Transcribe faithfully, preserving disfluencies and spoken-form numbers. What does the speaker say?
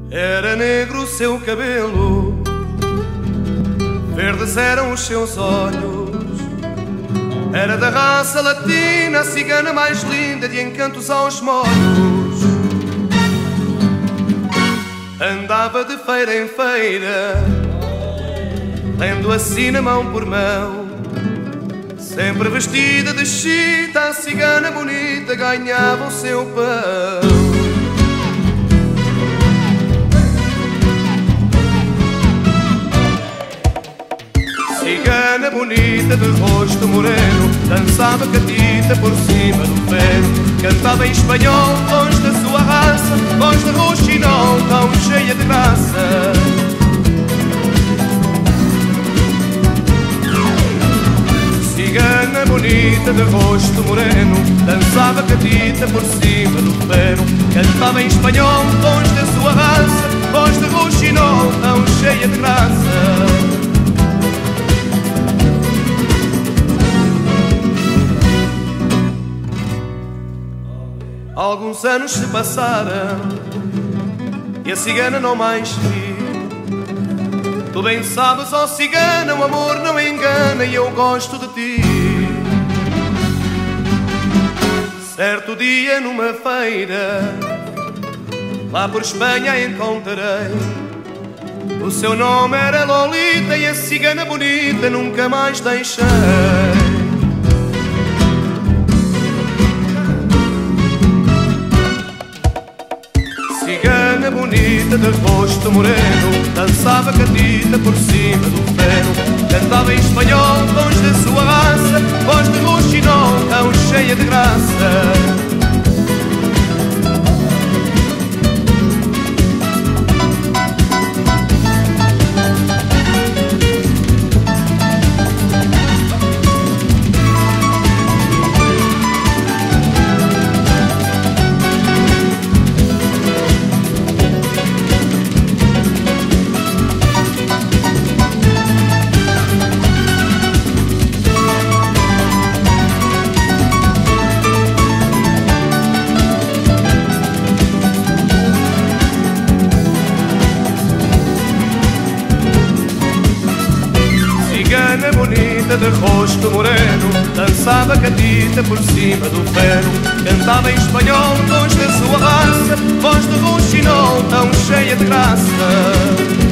Era negro o seu cabelo, verdes eram os seus olhos. Era da raça latina, a cigana mais linda, de encantos aos molhos. Andava de feira em feira, lendo assim na mão por mão. Sempre vestida de chita, a cigana bonita ganhava o seu pão. Cigana bonita de rosto moreno, dançava catita por cima do feno. Cantava em espanhol, voz da sua raça, voz de roxinol, tão cheia de graça. Cigana bonita de rosto moreno, dançava catita por cima do feno. Cantava em espanhol, voz da sua raça, voz de roxinol, tão cheia de graça. Alguns anos se passaram e a cigana não mais vi. Tu bem sabes, ó cigana, o amor não engana e eu gosto de ti. Certo dia numa feira, lá por Espanha encontrei. O seu nome era Lolita e a cigana bonita nunca mais deixei. Cigana bonita de rosto moreno, dançava catita por cima do feno. Cantava em espanhol, voz da sua raça, voz de roxinol, tão cheia de graça. Cigana bonita de rosto moreno, dançava catita por cima do feno. Cantava em espanhol, voz da sua raça, voz de roxinol, tão cheia de graça.